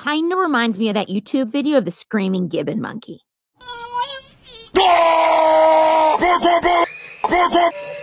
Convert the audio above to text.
kind of reminds me of that YouTube video of the screaming gibbon monkey.